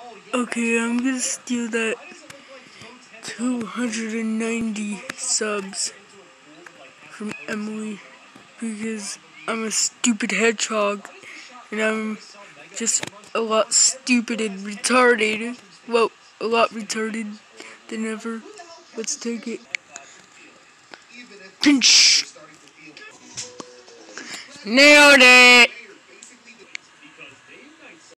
Okay, I'm gonna steal that 290 subs from Emily because I'm a stupid hedgehog and I'm just a lot stupid and retarded. Well, a lot retarded than ever. Let's take it. Pinch! Nailed it!